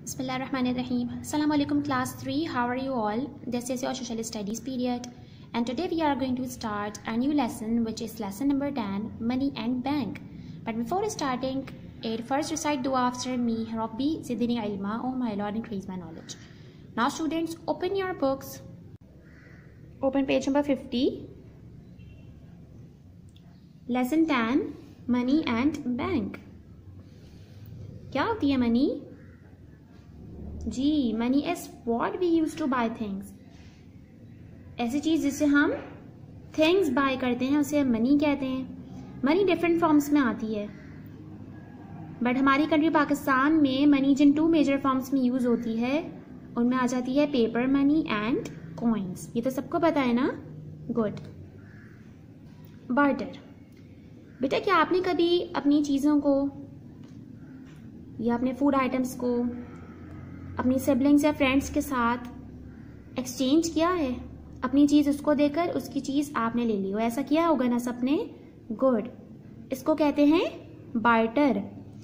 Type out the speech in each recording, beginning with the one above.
Bismillahirrahmanirrahim. Assalamu alaikum class 3. How are you all? This is your social studies period and today we are going to start a new lesson which is lesson number 10, money and bank. But before starting it, first recite dua after me. Rabbi zidni ilma, oh my Lord, increase my knowledge. Now students, open your books. Open page number 50. Lesson 10, money and bank. क्या होती है money? जी, money is what we use to buy things. ऐसी चीज जिससे हम things by करते हैं उसे मनी कहते हैं. मनी डिफरेंट फॉर्म्स में आती है बट हमारी कंट्री पाकिस्तान में मनी जिन टू मेजर फॉर्म्स में यूज होती है उनमें आ जाती है पेपर मनी एंड कॉइन्स. ये तो सबको पता है ना. गुड. बार्टर. बेटा क्या आपने कभी अपनी चीज़ों को या अपने फूड आइटम्स को अपनी सिबलिंग्स या फ्रेंड्स के साथ एक्सचेंज किया है? अपनी चीज़ उसको देकर उसकी चीज़ आपने ले ली हो, ऐसा किया होगा ना सबने. गुड. इसको कहते हैं barter.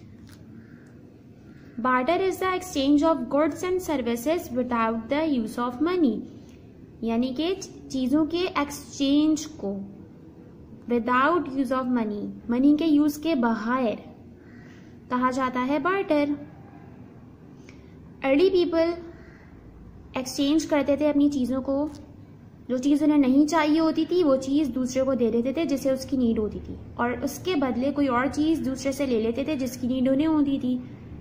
Barter is the exchange of goods and services without the use of money. यानी कि चीज़ों के एक्सचेंज को without use of money, money के यूज के बगैर कहा जाता है बार्टर. अर्ली पीपल एक्सचेंज करते थे अपनी चीज़ों को. जो चीज़ उन्हें नहीं चाहिए होती थी वो चीज़ दूसरे को दे देते थे जिसे उसकी नीड होती थी और उसके बदले कोई और चीज़ दूसरे से ले लेते थे जिसकी नीड उन्हें होती थी.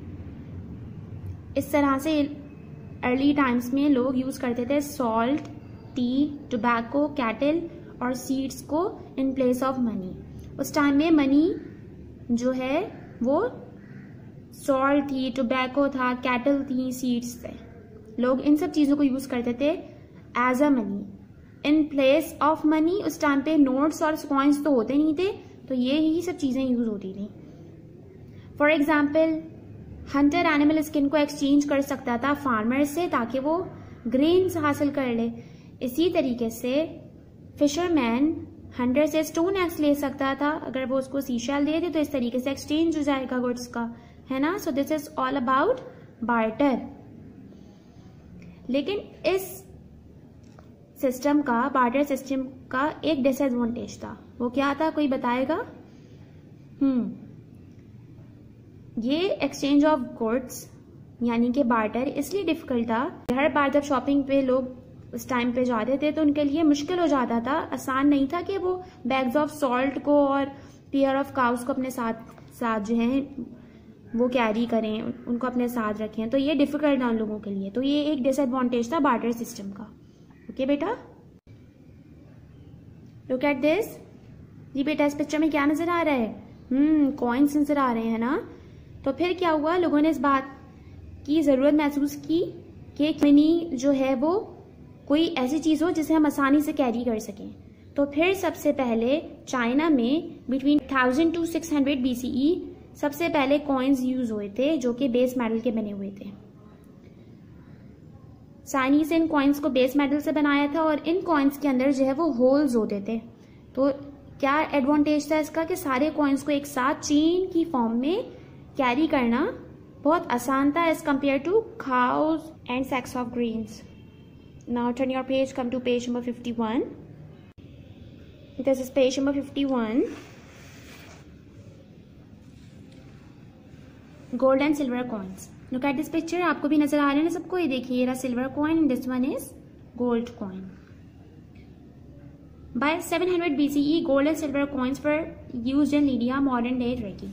इस तरह से अर्ली टाइम्स में लोग यूज़ करते थे सॉल्ट, टी, टोबैको, कैटल और सीड्स को इन प्लेस ऑफ मनी. उस टाइम में मनी जो है वो सॉल्ट थी, टोबैको था, कैटल थी, सीड्स थे. लोग इन सब चीज़ों को यूज़ करते थे as a money in place of money. उस टाइम पे नोट्स और कॉइन्स तो होते नहीं थे तो ये ही सब चीज़ें यूज़ होती थी. For example hunter animal skin को एक्सचेंज कर सकता था फार्मर से ताकि वो ग्रेन्स हासिल कर ले. इसी तरीके से फिशरमैन हंटर से स्टोन एक्स ले सकता था. अगर वो उसको सीशेल दे दे तो इस तरीके से एक्सचेंज हो जाएगा गुड्स का, है ना. So this is all about barter. लेकिन इस सिस्टम का, बार्टर सिस्टम का एक डिसएडवांटेज था. वो क्या था, कोई बताएगा? ये एक्सचेंज ऑफ गुड्स यानी कि बार्टर इसलिए डिफिकल्ट था. हर बार जब शॉपिंग पे लोग उस टाइम पे जाते थे तो उनके लिए मुश्किल हो जाता था. आसान नहीं था कि वो बैग्स ऑफ सॉल्ट को और पेयर ऑफ काउस को अपने साथ जो है वो कैरी करें, उनको अपने साथ रखें. तो ये डिफिकल्ट था उन लोगों के लिए. तो ये एक डिसएडवांटेज था बार्टर सिस्टम का. ओके बेटा, लुक एट दिस. जी बेटा, इस पिक्चर में क्या नजर आ रहा है? कॉइन्स नजर आ रहे हैं ना. तो फिर क्या हुआ, लोगों ने इस बात की जरूरत महसूस की कि मनी जो है वो कोई ऐसी चीज हो जिसे हम आसानी से कैरी कर सकें. तो फिर सबसे पहले चाइना में बिटवीन 1000 to 600 BCE सबसे पहले कॉइन्स यूज हुए थे जो कि बेस मेटल के बने हुए थे. चाइनीज इन कॉइन्स को बेस मेटल से बनाया था और इन कॉइन्स के अंदर जो है वो होल्स होते थे. तो क्या एडवांटेज था इसका कि सारे कॉइन्स को एक साथ चेन की फॉर्म में कैरी करना बहुत आसान था as compare to cows and sacks of grains. Now turn your page, come to page number 51. This is page number 51. Gold and silver coins. Look at this picture. आपको भी नजर आ रहे हैं ना सबको. ये देखिए, ये रहा silver coin and this one is gold coin. By 700 BCE, gold and silver coins were used in Lydia, modern day Turkey.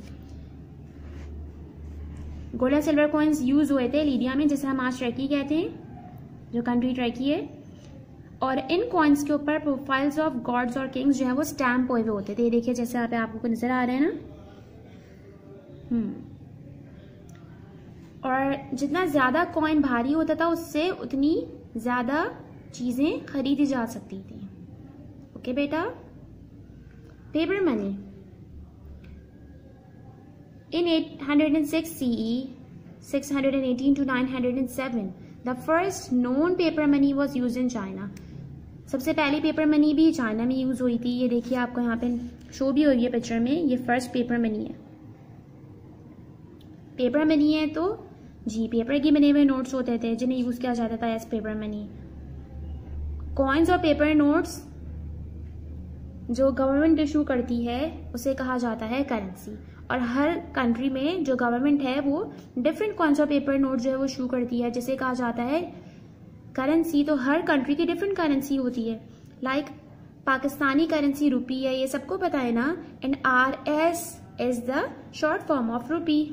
Gold and silver coins use हुए थे लीडिया में, जिसे हम आज टर्की कहते हैं, जो कंट्री टर्की है. और इन कॉइन्स के ऊपर प्रोफाइल्स ऑफ गॉड्स और किंग्स जो है वो स्टैम्प हुए होते थे. देखिए जैसे यहाँ पे आपको नजर आ रहे हैं ना. और जितना ज्यादा कॉइन भारी होता था उससे उतनी ज्यादा चीजें खरीदी जा सकती थी. ओके बेटा. Paper money. In 806 CE, 618 to 907 The first known paper money was used in China. सबसे पहली पेपर मनी भी चाइना में यूज हुई थी. ये देखिए आपको यहाँ पे शो भी हो रही है पिक्चर में. ये फर्स्ट पेपर मनी है. पेपर मनी है तो जी, पेपर के बने हुए नोट्स होते थे जिन्हें यूज किया जाता था एज पेपर मनी। कॉइन्स और पेपर नोट्स जो गवर्नमेंट इशू करती है उसे कहा जाता है करेंसी। और हर कंट्री में जो गवर्नमेंट है वो डिफरेंट कॉइन्स और पेपर नोट जो है वो इशू करती है, जिसे कहा जाता है करेंसी। तो हर कंट्री की डिफरेंट करेंसी होती है। लाइक पाकिस्तानी करेंसी रुपी है, ये सबको पता है ना। And RS is the short form of rupee.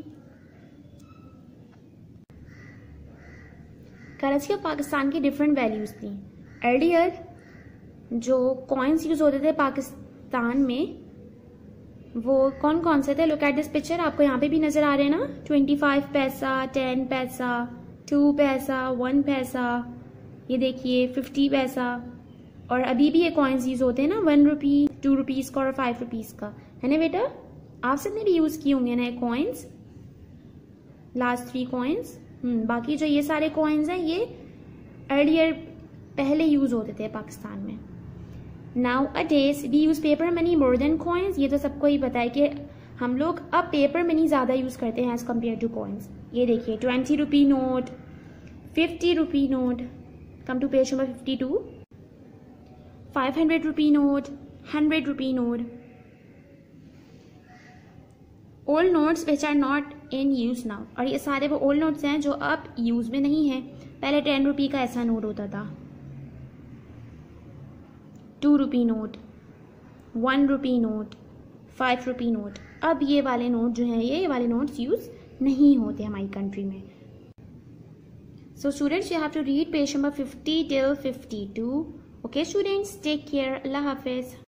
Currency of Pakistan की डिफरेंट वैल्यूज थी। अर्लियर जो कॉइन्स यूज होते थे पाकिस्तान में वो कौन कौन से थे? लुक एट दिस पिक्चर, आपको यहाँ पे भी नजर आ रहे हैं ना। 25 पैसा, 10 पैसा, 2 पैसा, 1 पैसा, ये देखिए 50 पैसा। और अभी भी ये कॉइन्स यूज होते हैं ना, 1 रुपी, 2 रुपीज का और 5 रुपीज का, है ना बेटा? आप सबने भी यूज किए होंगे ना कॉइन्स, लास्ट 3 कॉइन्स। बाकी जो ये सारे कॉइन्स हैं ये अर्लियर पहले यूज होते थे पाकिस्तान में। Nowadays we use paper money more than coins। ये तो सबको ही पता है कि हम लोग अब पेपर मनी ज्यादा यूज करते हैं एज कम्पेयर टू कॉइन्स। ये देखिए 20 rupee note, 50 rupee note, come to page number 52, 500 rupee note, 100 rupee note. Old notes which are not in use now, और ये सारे वो ओल्ड नोट्स हैं जो अब यूज में नहीं है। पहले 10 रुपी का ऐसा नोट होता था, 2 rupee note, 1 rupee note, 5 rupee note. अब ये वाले नोट जो हैं ये वाले नोट्स यूज नहीं होते हमारी कंट्री में। So students you have to read page number 50 till 52। Okay students, take care, अल्लाह हाफिज।